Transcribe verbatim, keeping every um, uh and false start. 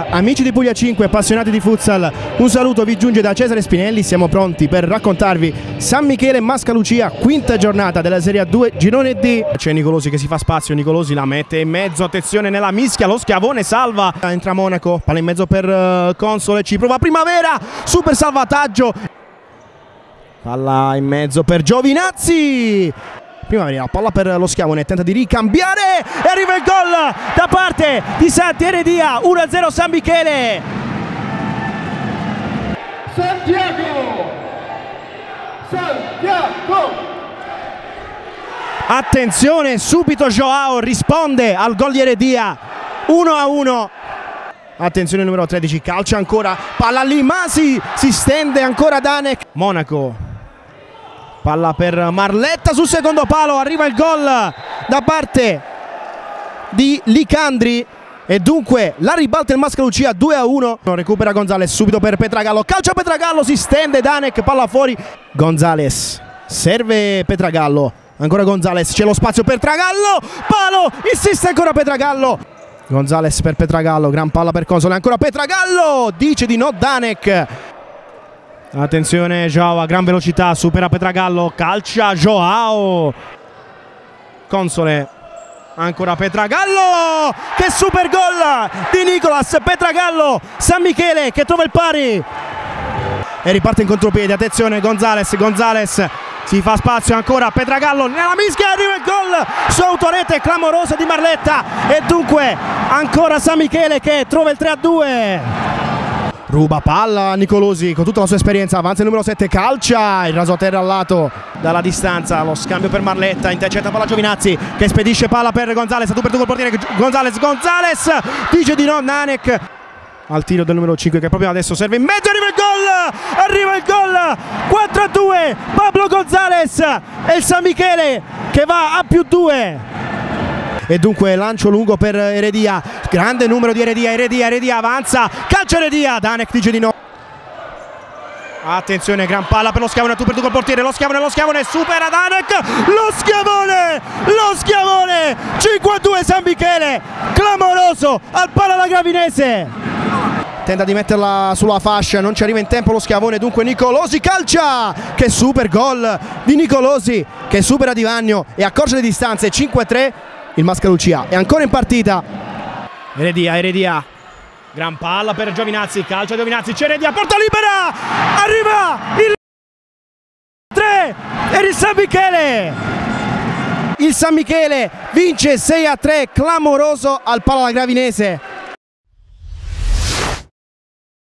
Amici di Puglia cinque, appassionati di futsal, un saluto vi giunge da Cesare Spinelli. Siamo pronti per raccontarvi San Michele Mascalucia, quinta giornata della Serie A due, girone D. C'è Nicolosi che si fa spazio, Nicolosi la mette in mezzo, attenzione nella mischia, lo schiavone salva. Entra Monaco, palla in mezzo per uh, Console, ci prova Primavera, super salvataggio. Palla in mezzo per Giovinazzi. Primavera, palla per lo schiavone, tenta di ricambiare e arriva il gol da parte di Santi Eredia, uno a zero San Michele. Santiago! Santiago! Attenzione, subito Joao risponde al gol di Eredia, uno a uno. Attenzione numero tredici, calcia ancora, palla lì, Masi, si stende ancora Danek. Monaco. Palla per Marletta sul secondo palo, arriva il gol da parte di Licandri e dunque la ribalta il Mascalucia due a uno. Recupera Gonzales subito per Petragallo, calcia Petragallo, si stende Danek, palla fuori. Gonzales, serve Petragallo, ancora Gonzales, c'è lo spazio per Tragallo, palo, insiste ancora Petragallo. Gonzales per Petragallo, gran palla per Console, ancora Petragallo, dice di no Danek. Attenzione Joao a gran velocità, supera Petragallo, calcia Joao. Console, ancora Petragallo, che super gol di Nicolas Petragallo. San Michele che trova il pari e riparte in contropiede. Attenzione Gonzales, Gonzales si fa spazio ancora Petragallo nella mischia, arriva il gol su autorete clamorosa di Marletta e dunque ancora San Michele che trova il tre a due. Ruba palla Nicolosi con tutta la sua esperienza, avanza il numero sette, calcia, il raso a terra al lato dalla distanza, lo scambio per Marletta, intercetta palla Giovinazzi che spedisce palla per Gonzales, tu per tu col portiere Gonzales, Gonzales dice di no Danek al tiro del numero cinque che proprio adesso serve in mezzo, arriva il gol, arriva il gol, quattro a due, Pablo Gonzales e il San Michele che va a più due. E dunque lancio lungo per Eredia, grande numero di Eredia, Eredia, Eredia avanza, calcio Eredia, Danek dice di no. Attenzione, gran palla per lo schiavone, tu per tu col portiere, lo schiavone, lo schiavone, supera Danek, lo schiavone, lo schiavone, cinque a due San Michele, clamoroso, al palo alla Gravinese. Tenta di metterla sulla fascia, non ci arriva in tempo lo schiavone, dunque Nicolosi calcia, che super gol di Nicolosi, che supera Di Vagno e accorcia le distanze, cinque a tre. Il Mascalucia è ancora in partita. Eredia, Eredia, gran palla per Giovinazzi, calcio Giovinazzi, c'è Eredia, porta libera, arriva il tre e il San Michele. Il San Michele vince sei a tre, clamoroso al palo alla Gravinese.